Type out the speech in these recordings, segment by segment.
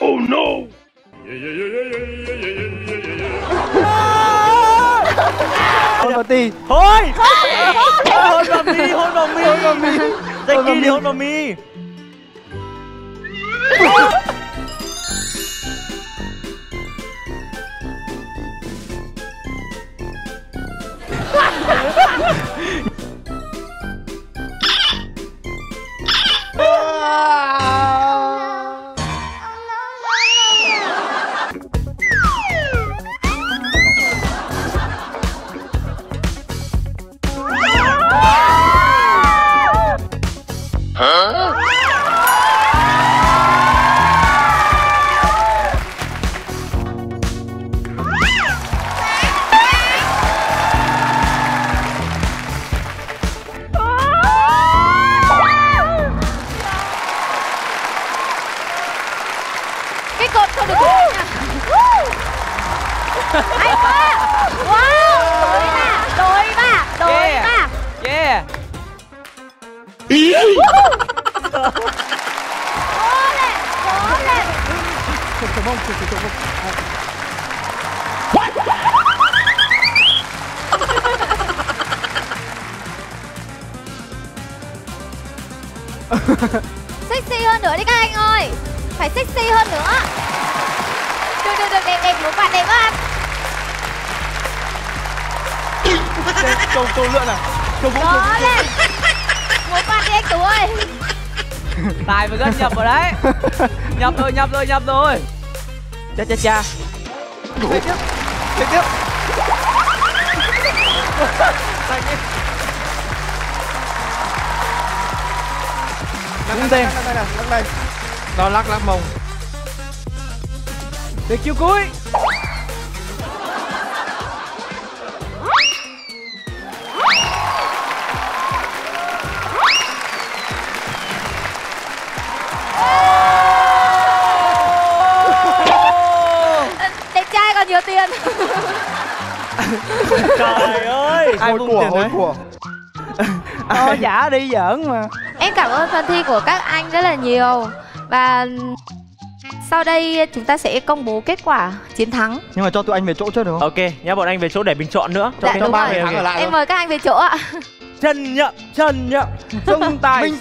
Oh no. Hôn vào tí. Thôi. Hôn vào mi, hôn vào mi, hôn vào mi. Jackie đi hôn vào mi. Cái cột không được nha. Hay quá. Wow. Đối mà. Yeah. Cố lên. Chụp mông. Sexy hơn nữa đi các anh ơi. Phải sexy hơn nữa. Được, đẹp, múa quạt đẹp quá. Câu lượn à? Câu vũ. Có lên. Múa quạt đi anh Tú ơi. Tài vừa gần nhập vào đấy. Nhập rồi. Cha. Tiếp tiếp. Lắc đây. Đó lắc mông. Để chiêu cuối. Đẹp trai còn nhiều tiền. Trời ơi. Ai vung tiền đấy? Giả đi giỡn mà. Em cảm ơn phần thi của các anh rất là nhiều. Và sau đây chúng ta sẽ công bố kết quả chiến thắng. Nhưng mà cho tụi anh về chỗ trước được không? Ok, nhá bọn anh về chỗ để bình chọn nữa. Dạ, cho ba người thắng ở lại. Em mời các anh về chỗ ạ. Trần Nhậm. Xung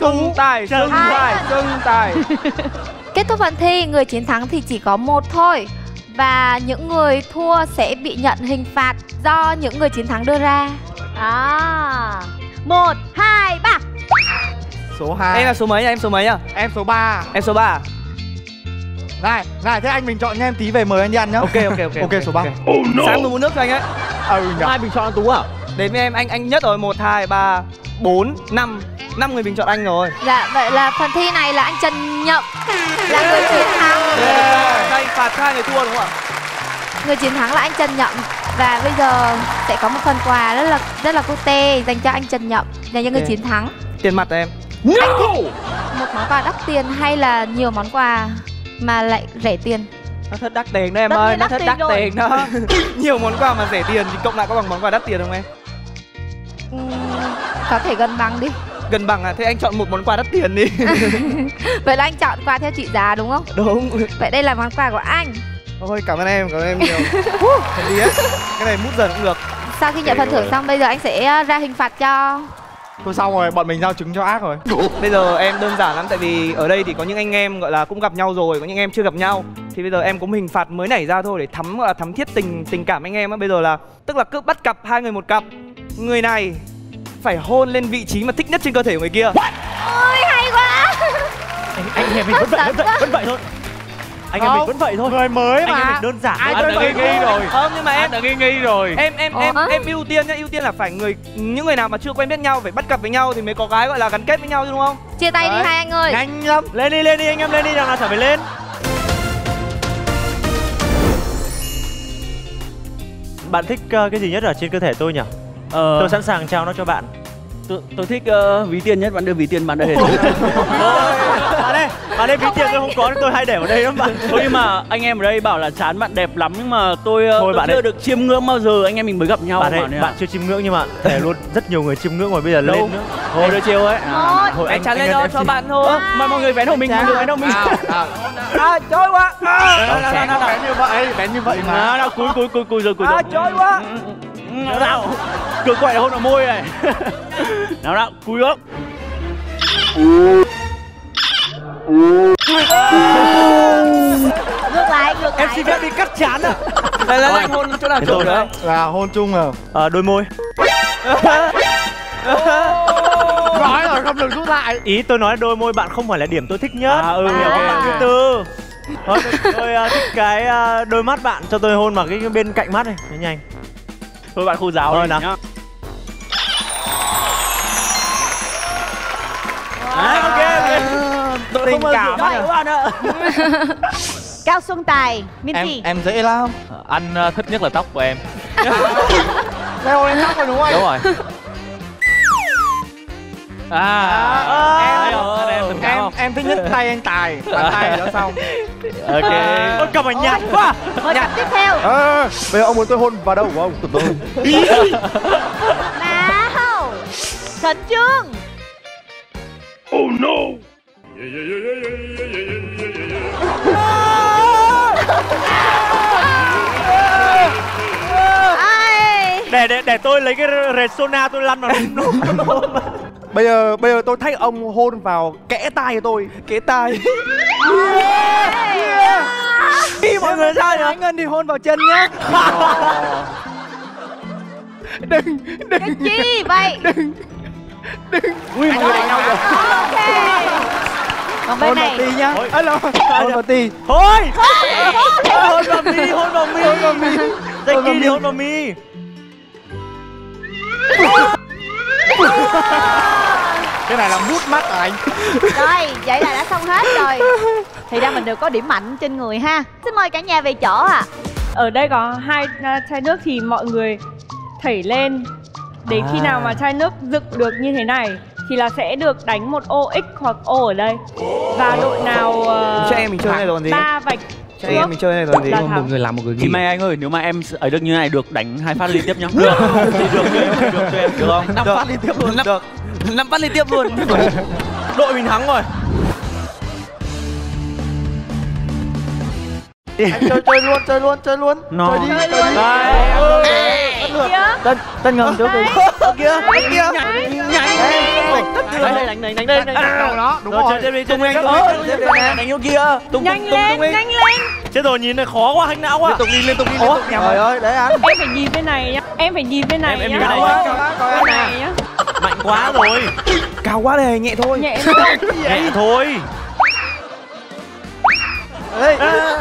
tài. Kết thúc phần thi, người chiến thắng thì chỉ có một thôi. Và những người thua sẽ bị nhận hình phạt do những người chiến thắng đưa ra. 1, 2, 3. Số 2. Em là số mấy nhá? Em số mấy nhá? Em số 3. Em số 3. Này, thế anh mình chọn nha, em tí về mời anh đi ăn nhá. Ok, số 3. Oh no. Sáng tôi muốn nước cho anh ấy. Nhỉ. Ai bình chọn Tú à? Đến với em, anh nhất rồi. 1, 2, 3, 4, 5 người bình chọn anh rồi. Dạ, vậy là phần thi này là anh Trần Nhậm là người chiến thắng. Anh phạt 2 người thua đúng không ạ? Người chiến thắng là anh Trần Nhậm. Và bây giờ sẽ có một phần quà rất là cute dành cho anh Trần Nhậm, dành cho người chiến thắng. Tiền mặt em. Anh thích một món quà đắt tiền hay là nhiều món quà mà lại rẻ tiền? Nó thật đắt tiền đó em ơi, nó thật đắt tiền đó. Nhiều món quà mà rẻ tiền thì cộng lại có bằng món quà đắt tiền không em? Có thể gần bằng đi. Gần bằng à? Thế anh chọn một món quà đắt tiền đi. Vậy là anh chọn quà theo trị giá đúng không? Đúng. Vậy đây là món quà của anh. Thôi cảm ơn em nhiều. Thật gì á? Cái này mút dần cũng được. Sau khi nhận phần thưởng xong bây giờ anh sẽ ra hình phạt cho. Thôi xong rồi, bọn mình giao trứng cho ác rồi. Bây giờ em đơn giản lắm, tại vì ở đây thì có những anh em gọi là cũng gặp nhau rồi, có những em chưa gặp nhau. Thì bây giờ em có một hình phạt mới nảy ra thôi để thắm thiết tình cảm anh em á. Bây giờ là tức là cứ bắt cặp hai người một cặp. Người này phải hôn lên vị trí mà thích nhất trên cơ thể của người kia. Ôi hay quá. Anh em mình vẫn vậy thôi. Anh em mình vẫn vậy thôi. Người mới mà. Anh em mình đơn giản. Ai đã nghi rồi. Không, nhưng mà em đã nghi rồi. Em ưu tiên nhá, ưu tiên là phải những người nào mà chưa quen biết nhau phải bắt cặp với nhau thì mới có cái gọi là gắn kết với nhau chứ đúng không? Chia tay đi hai anh ơi. Nhanh lắm. Lên đi anh em, lên đi, đằng nào chả phải lên. Bạn thích cái gì nhất ở trên cơ thể tôi nhỉ? Tôi sẵn sàng trao nó cho bạn. Tôi thích ví tiền nhất, bạn đưa ví tiền bạn đây. Bạn ơi, Bạn ấy ví tiền tôi không có nên tôi hay để vào đây lắm bạn. Thôi nhưng mà anh em ở đây bảo là chán bạn đẹp lắm nhưng mà tôi Thôi bạn chưa ấy- được chiêm ngưỡng bao giờ, anh em mình mới gặp nhau Bạn mà ấy, nên bạn chưa chiêm ngưỡng nhưng mà thể luôn rất nhiều người chiêm ngưỡng rồi bây giờ Đâu? lên nữa. Thôi đưa chiêu ấy. Một. Anh chắn lên đó cho bạn thôi. Mà mọi người vén hộ mình, mọi người vén hộ mình. Trôi quá. Bén như vậy mà. Nào cúi rồi. Trôi quá. Nào. Cửa quậy hôn vào môi này. Nào cúi gốc. Ngược lại. Em xin phép đi cắt chán à. Đây anh hôn chỗ nào Thế trộn tôi được? Là hôn chung à? Đôi môi. Nói rồi không được rút lại. Ý tôi nói đôi môi bạn không phải là điểm tôi thích nhất. Hiểu Từ từ. Thôi tôi thích cái đôi mắt bạn, cho tôi hôn vào cái bên cạnh mắt này, nhanh. Thôi bạn khu giáo Thôi đi nào. nhá. Ok. Tình cảm Vậy. các bạn ạ. Cao Xuân Tài, Minty. Em dễ lắm. Anh thích nhất là tóc của em. Leo lên tóc rồi đúng không anh? Đúng rồi. Em tình cảm không? Em thích nhất tay anh Tài. Bàn tay đó xong. Ok. Ôi cầm ảnh nhạt quá. Mời cặp tiếp theo. Bây giờ ông muốn tôi hôn vào đâu của ông? Từ từ. Nào. Khẩn trương. Ai. Để tôi lấy cái Resona tôi lăn vào nó. Bây giờ tôi thách ông hôn vào kẽ tai của tôi. Kế tai. Khi mọi người ra thì anh Ngân thì hôn vào chân nhá. Đừng. Cái chi vậy? Ui mọi người đánh nhau rồi. Ok. Còn bên Hôn vào này. ti nhá. Alo. Hôn vào ti. Thôi. Hôn vào mi. Dành kia thì hôn vào mi. Cái này là mút mắt à anh? Rồi, vậy là đã xong hết rồi. Thì ra mình đều có điểm mạnh trên người ha. Xin mời cả nhà về chỗ ạ. Ở đây có hai chai nước thì mọi người thảy lên. Đến khi nào mà chai nước dựng được như thế này thì là sẽ được đánh một ô X hoặc ô ở đây. Và đội nào Cho em mình chơi này rồi còn gì? 3 vạch Cho em mình chơi này rồi còn gì? là Một thắng. người làm một người nghỉ. Thì may anh ơi, nếu mà em ấy được như này được đánh 2 phát liên tiếp nhá. Được. Thì được cho em được không? 5 phát liên tiếp luôn. Được. 5 phát liên tiếp luôn. Đội mình thắng rồi. Anh chơi luôn. Chơi đi. Tân ngầm trước đi. Kia. Đánh đây. Đầu đó, đúng rồi. Chơi tiếp đi, Tung anh. Đánh vô kia. Tung Nhanh lên. Chết rồi, nhìn này khó quá, hack não quá. Liên tục đi. Trời ơi, đấy anh. Em phải nhìn bên này nhá. Em phải nhìn bên này Em nhá. nhìn bên này nhá. Bên này nhá. Mạnh quá rồi. Cao quá đây, nhẹ thôi. Nhẹ thôi. Nhẹ thôi. Ê.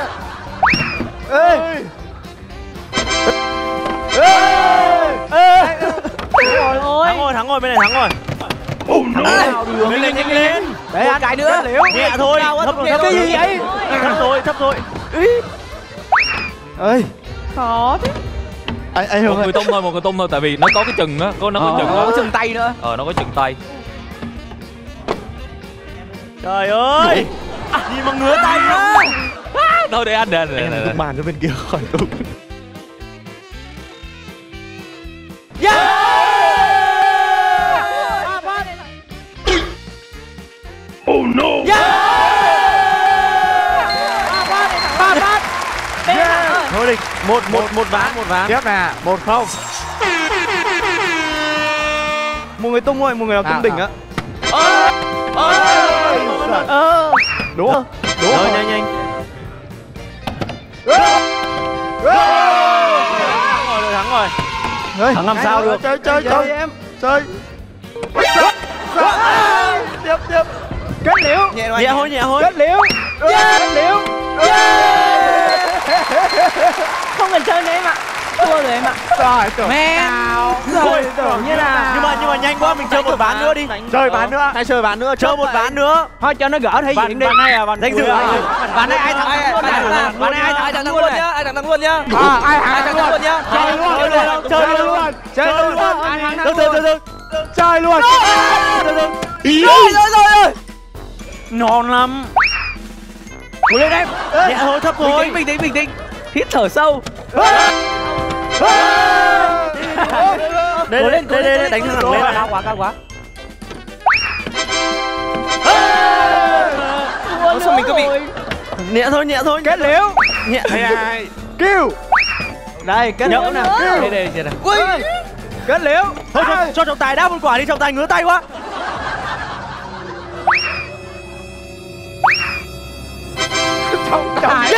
Thắng rồi, bên này thắng rồi. Bên này nhanh lên. Đấy anh. Cái nữa. Nhẹ thôi. Thấp rồi. Cái gì vậy? Thấp thôi. Ơi. Khó thế. Anh Hùng Một người tung thôi, tại vì nó có cái chừng á, nó có chừng Có á. chừng tay nữa. Nó có chừng tay. Trời ơi. Gì mà ngứa tay á. Thôi để anh để. tung bàn cho bên kia khỏi tung. Thôi đi. Một ván. Tiếp nè, 1-0. Một người tung thôi, một người nào tung đỉnh á. Đúng không? Rồi nhanh. Thắng rồi. Thắng làm sao được? Chơi em. Chơi. Tiếp. Kết liễu. Nhẹ thôi. Kết liễu. Không cần chơi nữa em ạ. Thua rồi em ạ. Rồi, tưởng Rồi, tưởng như là. Nhưng mà nhanh quá, mình chơi một ván nữa đi. chơi ván nữa. Hay chơi ván nữa. Chơi một ván nữa. Thôi cho nó gỡ thể diện đi. Ván này à, ván Danh dự. Ván này ai thắng Ván này ai thắng luôn nhá. Ai thắng luôn nhá. Ai thắng luôn nhá. Chơi luôn. Chơi luôn. Từ. Chơi luôn. Rồi. Ngon lắm. Cố lên em. Nhẹ thôi, thấp thôi. Bình tĩnh. Hít thở sâu. Đây, đánh thẳng lên. Cao quá. Sao mình cứ bị Nhẹ thôi. Kết liễu. Nhẹ. Kêu. Đây, kết liễu nào. Đây. Kết liễu. Thôi cho trọng tài đáp một quả đi, trọng tài ngứa tay quá. Trọng tài.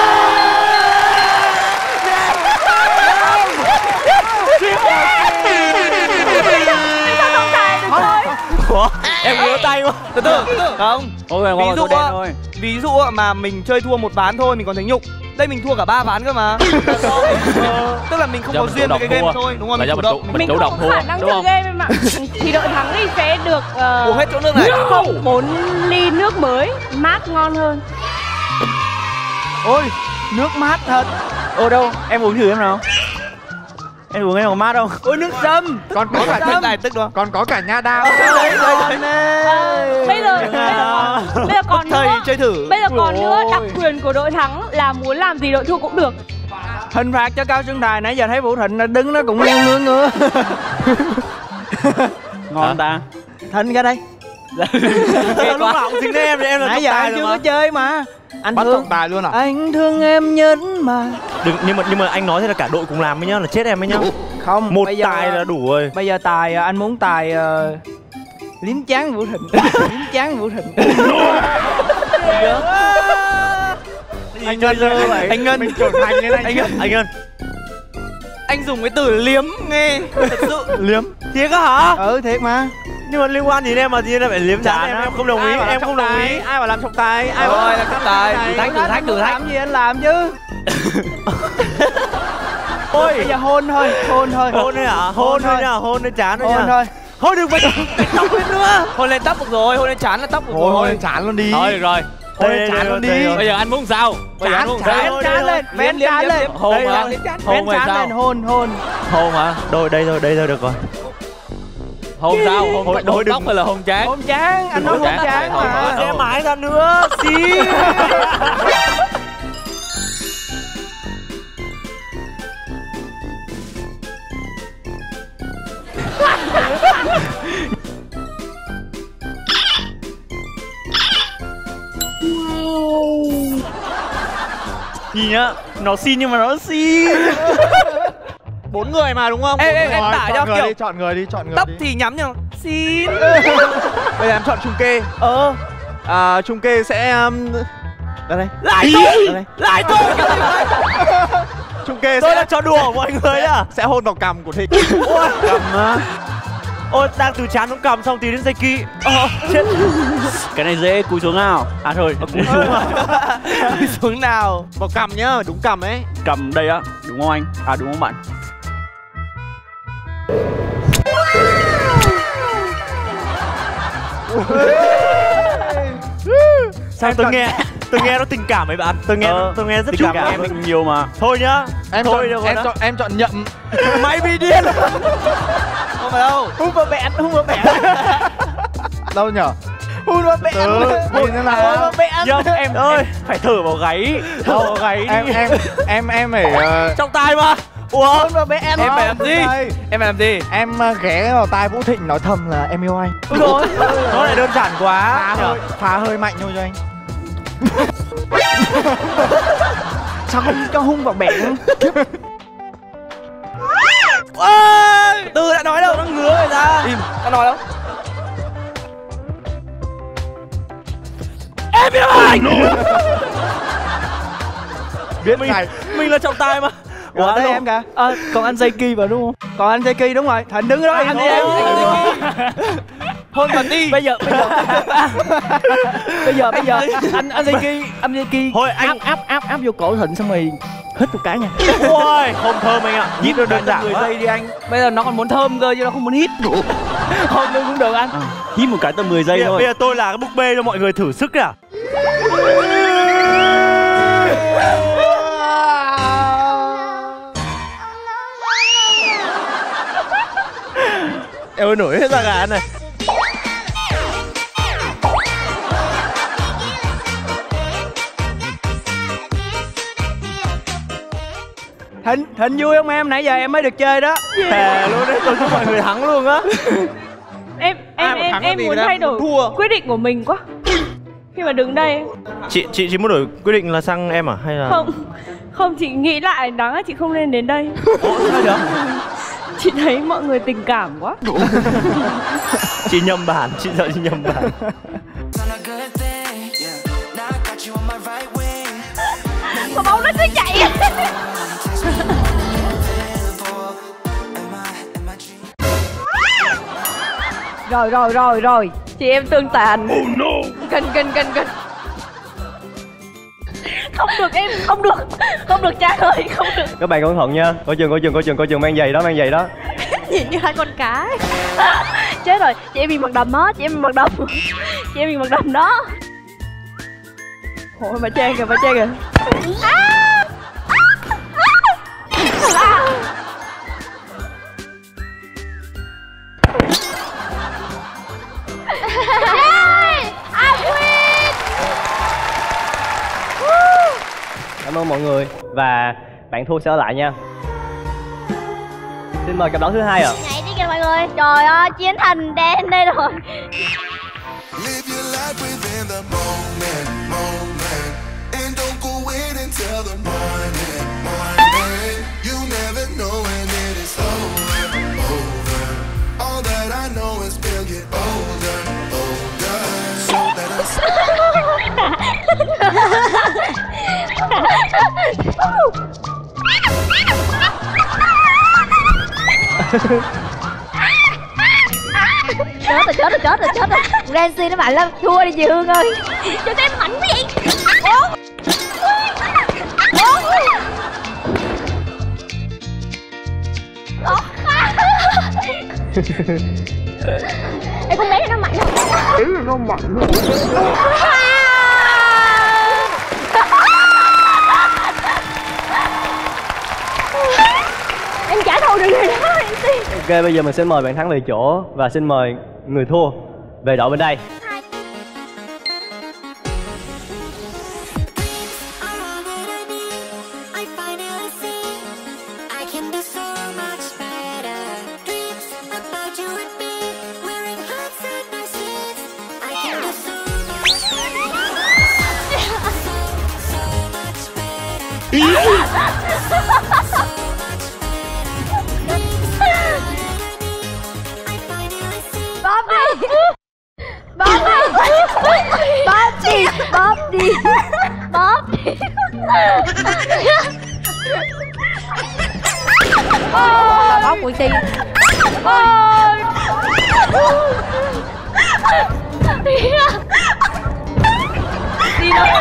Ủa, em ngứa tay quá. Từ từ. Không. Ôi, Ví dụ mà mình chơi thua một ván thôi mình còn thấy nhục. Đây mình thua cả 3 ván cơ mà. Tức là mình không có duyên với cái game thôi, đúng không? Là do mình chủ động không thua, khả năng đúng chơi không? game em ạ. Thì đội thắng thì sẽ được Uống hết chỗ nước này. không 4 ly nước mới mát ngon hơn. Ôi, nước mát thật. Ô đâu, em uống thử em nào. Em uống em có mát không? Ôi nước dâm. Còn có cả nước này tức đúng không? Còn có cả nha đao. Bây giờ còn Thầy nữa. chơi thử. Bây giờ còn nữa, đặc quyền của đội thắng là muốn làm gì đội thua cũng được. Hình phạt cho Cao Xuân Đài. Nãy giờ thấy Vũ Thịnh đứng nó cũng ngứa. Ngon ta. Thịnh ra đây. Lúc nào cũng dính đến em thì em là Nãy trọng giờ tài anh rồi chưa mà. có chơi mà. Anh Bắt thương. trọng tài luôn à? Anh thương em nhấn mà. Đừng, nhưng mà anh nói thế là cả đội cùng làm với nhau là chết em với nhau. Không. Một bây giờ, tài là đủ rồi. Bây giờ tài anh muốn tài liếm chán Vũ Thịnh. Liếm chán Vũ Thịnh. Anh Ngân ơi, Anh Ngân. Mình trưởng thành lên anh. anh Ngân. Anh dùng cái từ liếm nghe thật sự. Liếm. Thiệt á hả? Ừ thiệt mà. Nhưng mà liên quan gì đến em mà tự nhiên em phải liếm chán em không đồng ý, em không đồng ý. Ai bảo làm trọng tài? Ai bảo Rồi là trọng tài. Thử thách. Làm gì anh làm chứ? Ôi, Bây giờ hôn thôi. hôn thôi hả? Hôn thôi nha, hôn lên chán thôi nha. Hôn thôi. Thôi đừng phải tóc lên nữa. Hôn lên tóc được rồi, hôn lên trán là tóc được Thôi rồi. thôi chán luôn đi. Thôi được rồi. Thôi chán luôn đi. Bây giờ anh muốn sao? Bây giờ anh muốn Vén sao? trán lên, vén trán lên. Hôn Đây hả? là Hôn vén rồi trán sao? lên, hôn. Hôn hả? Rồi đây rồi được rồi. Hôn sao? Hôn Thôi hôn đừng. tóc hay là hôn trán? Hôn trán, anh nói hôn trán Thôi, mà. thôi. Sẽ mãi ra nữa. Xí. Nhìn nhá, nó xin nhưng mà nó xin. 4 người mà đúng không? Em Rồi, tả cho chọn người kiểu đi, chọn người đi. tóc thì nhắm nhưng xin. Bây giờ em chọn Trung Kê. Trung Kê sẽ đây. Lại tôi. Trung Kê Tôi sẽ là trò đùa của mọi người à. sẽ hôn vào cằm của Thịnh. Cầm á. Ôi, đang từ chán xuống cầm xong tí đến dây kỳ. Chết. Cái này dễ, cúi xuống nào. À thôi, Xuống nào. Vào cằm nhá, đúng cằm ấy. cầm đây á, đúng không anh? À đúng không bạn? Sao tôi nghe nó tình cảm ấy bạn. Tôi nghe rất tình cảm cảm em nhiều mà. Thôi nhá. Em Thôi chọn, được rồi đó. em chọn nhậm. Mày bị điên. Không phải đâu. Hôn vào bẹn. Đâu nhở? Hôn vào bẹn. Nhìn thế nào? Hôn vào bẹn. Nhâm em ơi, phải thở vào gáy. Thở vào gáy đi. Em phải Trọng tài mà. Ủa? Hôn vào bẹn. Em phải làm gì? Em phải làm gì? em ghé vào tai Vũ Thịnh nói thầm là em yêu anh. Ôi rồi. Nó lại đơn giản quá. Phá hơi mạnh thôi cho anh. Sao không cho hung vào bẹn? Ôi! Từ đã nói đâu, nó ngứa người ta. Im, tao nói đâu. Em yêu anh. Biết mình này. mình là trọng tài mà. Ủa đây em kìa. Còn anh dây kỳ vào đúng không? Còn anh dây kỳ đúng rồi. Thịnh đứng đó anh đi em. Hôn vào đi. Bây giờ anh dây kỳ Thôi anh áp vô cổ Thịnh xong rồi hít một cái nha. ôi, không thơm anh ạ. Hít nó đơn giản 10 quá. giây đi anh. Bây giờ nó còn muốn thơm cơ chứ nó không muốn hít. Hôn luôn cũng được anh. Hít một cái tầm 10 giây thôi. Bây giờ tôi là cái búp bê cho mọi người thử sức à. Em ơi, nổi hết da gà này. Hình vui không em? Nãy giờ em mới được chơi đó. Thề luôn đấy, tôi chúc mọi người thắng luôn á. Em muốn thay đổi quyết định của mình quá. Khi mà đứng đây Chị muốn đổi quyết định là sang em à hay là không chị nghĩ lại đáng là chị không nên đến đây. Sao được? Chị thấy mọi người tình cảm quá. chị nhầm bản, chị sợ chị nhầm bản. Mà bóng nó cứ chạy. Rồi chị em tương tàn. Gần. Không được cha ơi, không được. Các bạn cẩn thận nha. Coi chừng mang giày đó. Nhìn như hai con cá. Chết rồi, chị em bị mặt đầm đó, chị em bị mặt đầm đó. Ôi bà Trang kìa. Cảm ơn mọi người. Và bạn thua sẽ ở lại nha. Xin mời cặp đấu thứ hai ạ. Nhảy đi kìa mọi người. Trời ơi, chiến thần đen đây rồi. Live your life within the moment, and don't go wait until the morning. You never know when it is over. All that I know is we'll get older. So let us. Chết rồi. Rancy nó mạnh lắm, thua đi chị Hương ơi. Cho em mạnh cái gì? Ê, con bé này nó mạnh không? Em trả thù được người đó. Ok, bây giờ mình sẽ mời bạn thắng về chỗ. Và xin mời người thua về đội bên đây. Bóp đi. Bóp của chị. Đi đâu?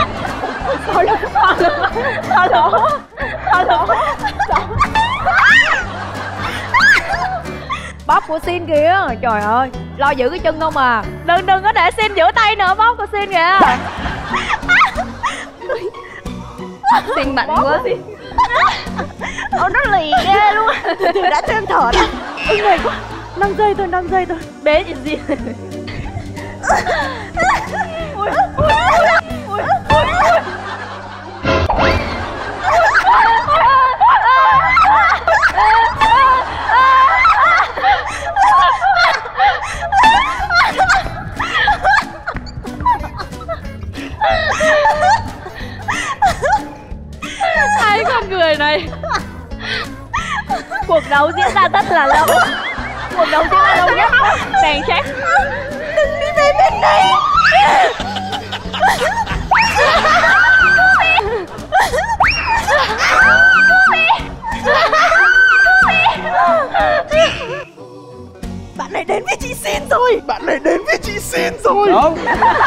Bóp của Sin kìa. Trời ơi, lo giữ cái chân không à. Đừng có để Sin giữ tay nữa, bóp của Sin kìa. Sin mạnh quá. Ôi nó lì ghê luôn. Đã thêm thở đó. Ôi mệt quá. 5 giây thôi. Bế chị gì. Ui. Hai con người này. Cuộc đấu diễn ra rất là lâu. Nhất. Đèn check. Đừng đi về bên đây. Bạn này đến với chị Sin rồi. Đúng.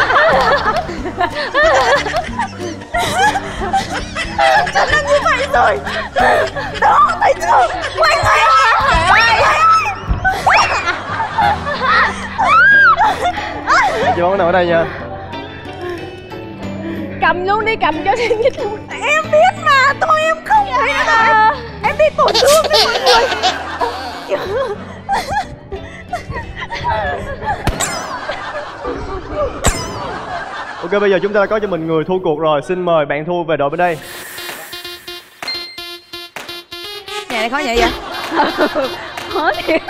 Chắc là như vậy rồi. Đó, thấy chưa? Quay lại. Chị bóng nào ở đây nha. Cầm luôn đi, cầm cho Sin cái túi. Em biết mà, thôi em không thấy đâu. Em bị tổn thương đấy mọi người. Ok, bây giờ chúng ta đã có cho mình người thua cuộc rồi. Xin mời bạn thua về đội bên đây. này khó nhảy vậy? Khó thiệt.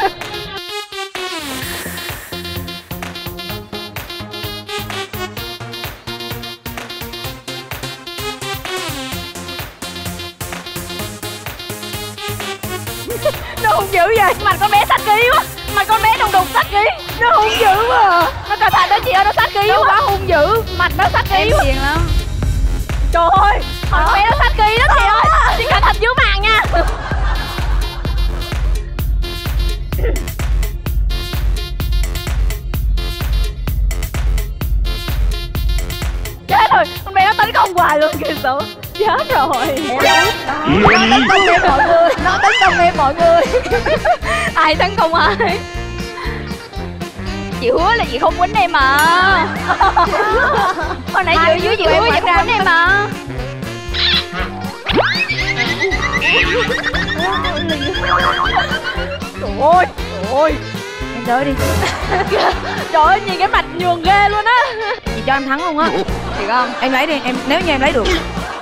Nó hung dữ vậy. Mặt con bé sát ký quá. Mặt con bé đùng đùng sát ký. Nó hung dữ quá. Nó cẩn thận đó chị ơi, nó sát ký quá. Hung dữ. Mặt nó sát ký quá. Hiền lắm. Trời ơi, con bé nó sát ký đó chị ơi. Chị cẩn thận dưới màn nha. Chết rồi, con bé nó tấn công hoài luôn kìa số. Chết rồi. Nó tấn công em mọi người. Nó tấn công em mọi người. Ai tấn công ai? Chị hứa là chị không quýnh em mà. Hồi nãy chị dưới chị hứa chị không quýnh em mà. Trời ơi, trời ơi. Em tới đi. Trời ơi, nhìn cái mặt nhường ghê luôn á. Chị cho em thắng luôn á. Thiệt không? Em lấy đi, em nếu như em lấy được.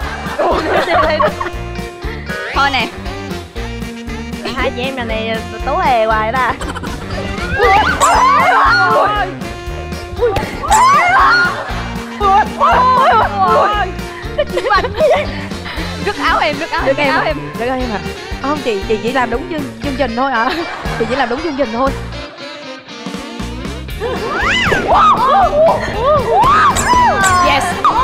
Thôi nè. Hai chị em nhà này tố hề hoài đó. Rứt áo em, rứt áo em. Rứt áo em hả? Không, chị chỉ làm đúng chương trình thôi hả? Chị chỉ làm đúng chương trình thôi. Yes.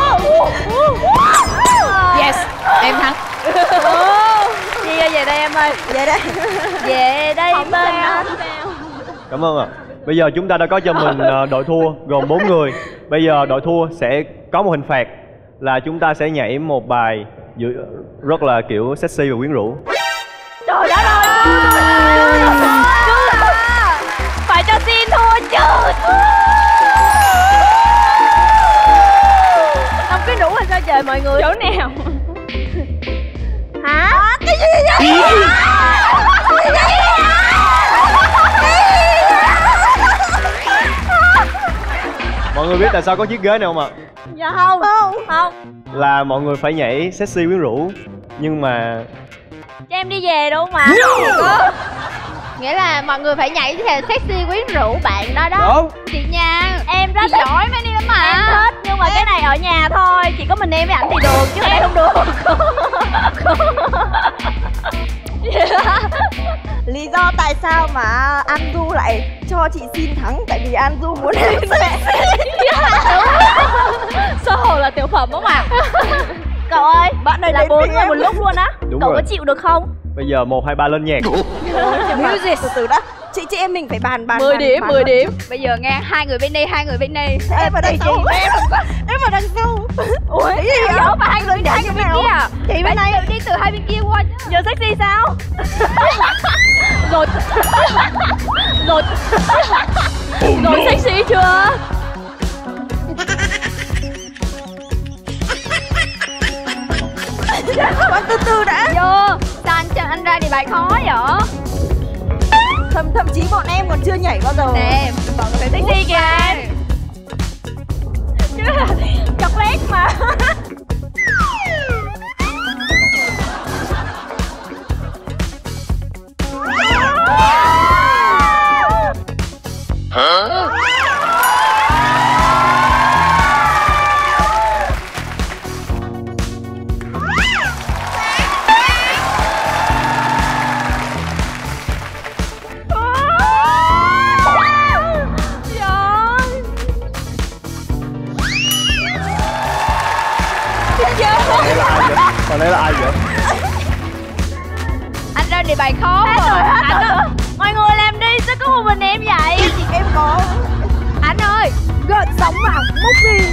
Yes, em thắng. Chị ơi, về đây em ơi. Về đây. Về đây bên anh. Cảm ơn ạ. Bây giờ chúng ta đã có cho mình đội thua gồm 4 người. Bây giờ đội thua sẽ có một hình phạt là chúng ta sẽ nhảy một bài rất là kiểu sexy và quyến rũ. Trời đất ơi. Phải cho xin thua chứ. Không quyến rũ là sao trời mọi người? Chỗ nào? Hả? Cái gì vậy? Mọi người biết tại sao có chiếc ghế này không ạ? Dạ không. Không. Là mọi người phải nhảy sexy quyến rũ. Nhưng mà cho em đi về đúng không ạ? Nghĩa là mọi người phải nhảy theo sexy quyến rũ bạn đó đó. đúng. Chị nha, em rất giỏi mấy đi lắm mà. Em thích, nhưng mà cái này ở nhà thôi. Chỉ có mình em với ảnh thì được, chứ ở đây không được. Lý do tại sao mà Anju lại cho chị xin thắng, tại vì Anju muốn em sexy. Sơ hồ là tiểu phẩm không ạ? Cậu ơi, bạn này là 4 người một lúc luôn á. Cậu có chịu được không? Bây giờ 1, 2, 3 lên nhạc. Music. Từ đó chị em mình phải bàn 10 điểm. Bây giờ nghe, 2 người bên đây, 2 người bên đây. Em ở đằng sau. Em ở đằng sau. Ủa, em giấu mà 2 người bên kia à? Chị bên này đi từ 2 bên kia qua chứ. Giờ sexy sao? Rồi sexy chưa? Con từ từ đã. Vô, sao anh cho anh ra thì bài khó vậy? Thậm chí bọn em còn chưa nhảy bao giờ. Nè, bọn phải sexy kìa. Chứ là chocolate mà. Còn đấy là ai vậy? Anh ra đề bài khó rồi. Mọi người làm đi, sao có một mình em vậy? Chị em có. Anh ơi, gợn sóng vào, múc đi.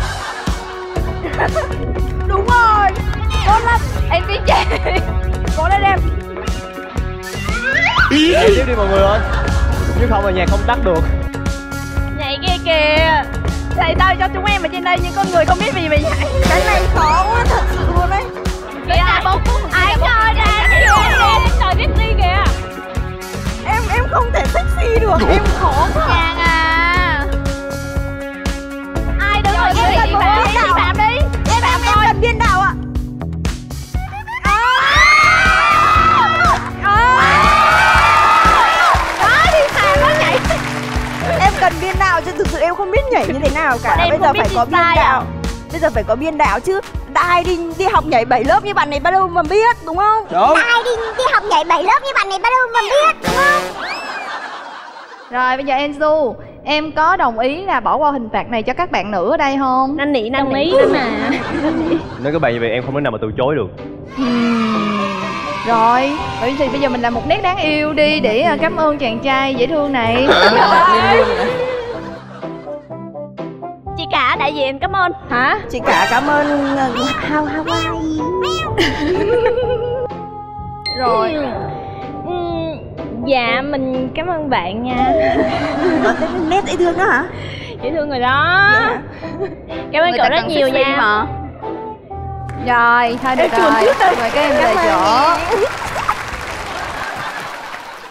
Đúng rồi. tốt lắm. Em biết chị. Cố lên em. Nhảy tiếp đi mọi người ơi, chứ không là nhạc không tắt được. Nhảy kia kìa. Thầy tao cho chúng em ở trên đây những con người không biết gì mà nhảy. Cái này khó quá thật sự luôn đấy. Kìa ai coi ra em trời biết đi kìa. Em không thể sexy được, em khó quá. Chàng à. Ai đứng ở dưới chị Phạm đi, chị Phạm đi. Em cần biên đạo ạ. nào cả. Em Bây không giờ biết phải có biên freestyle đạo. à? Bây giờ phải có biên đạo chứ. Ai đi học nhảy 7 lớp như bạn này bao đâu mà biết, đúng không? Đúng. Ai đi học nhảy 7 lớp như bạn này bao đâu mà biết, đúng không? Rồi bây giờ Enzu, em có đồng ý là bỏ qua hình phạt này cho các bạn nữ ở đây không? Năn nỉ Đồng ý mà. Nói các bạn như vậy em không thể nào mà từ chối được. Rồi, vậy thì bây giờ mình làm một nét đáng yêu đi để cảm ơn chàng trai dễ thương này. Chị cả đại diện cảm ơn. Hả? Chị cả cảm ơn Hawaii. Rồi. Dạ mình cảm ơn bạn nha. Có cái nét dễ thương đó hả? Dễ thương rồi đó. Cảm ơn cậu rất nhiều nha. Rồi, thôi được rồi. Mời các em về chỗ.